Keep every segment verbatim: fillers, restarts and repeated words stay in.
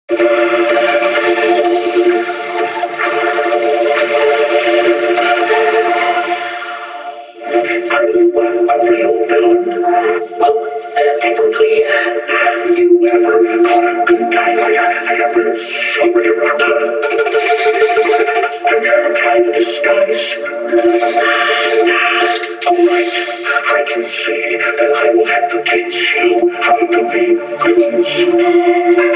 A real villain. Well, uh, technically, uh, have you ever caught a good guy like a, like a real sorry runner? Have you ever tried to disguise? Alright, I can say that I will have to teach you how to be villains.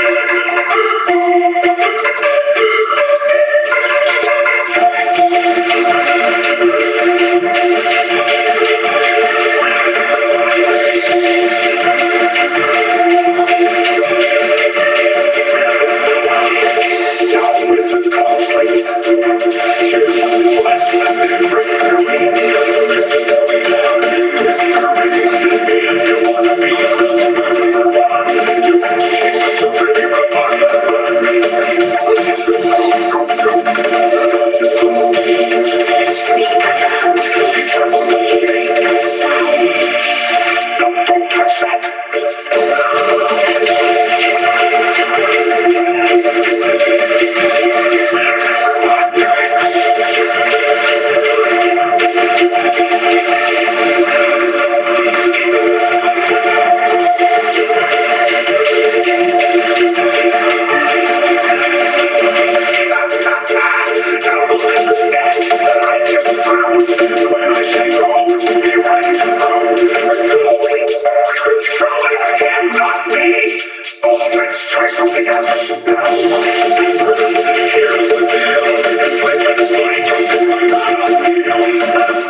Let's try something else. Here's the deal. It's like it's like it's like